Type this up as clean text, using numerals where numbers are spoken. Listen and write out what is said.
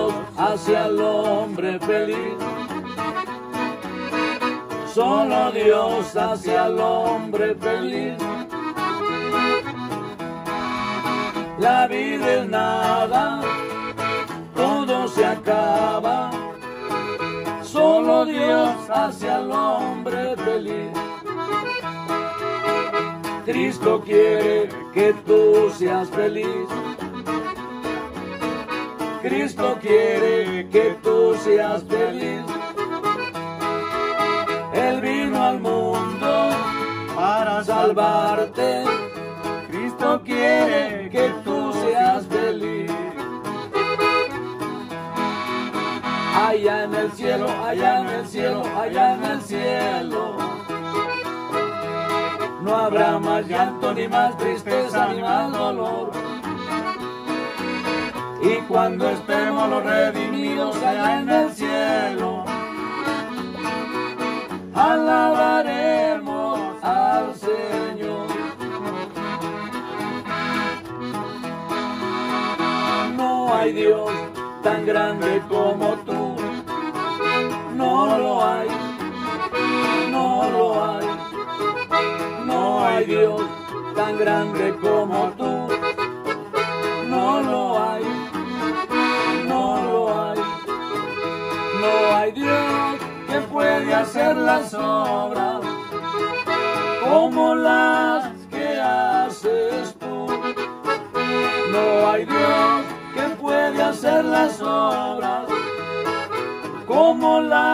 Dios hace al hombre feliz. Solo Dios hace al hombre feliz. La vida es nada, todo se acaba. Solo Dios hace al hombre feliz. Cristo quiere que tú seas feliz. Cristo quiere que tú seas feliz. Él vino al mundo para salvarte. Cristo quiere que tú seas feliz. Allá en el cielo, allá en el cielo, allá en el cielo, no habrá más llanto, ni más tristeza, ni más dolor. Y cuando estemos los redimidos allá en el cielo, alabaremos al Señor. No hay Dios tan grande como tú. No lo hay, no lo hay. No hay Dios tan grande como tú. No lo hay, no lo hay. No hay Dios que puede hacer las obras como las que haces tú. No hay Dios que puede hacer las obras como las